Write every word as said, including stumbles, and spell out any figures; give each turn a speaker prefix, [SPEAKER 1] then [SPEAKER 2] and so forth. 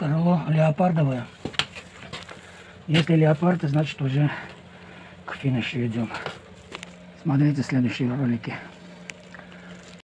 [SPEAKER 1] крыло леопардовое. Если леопарды, значит уже к финишу идем. Смотрите следующие ролики.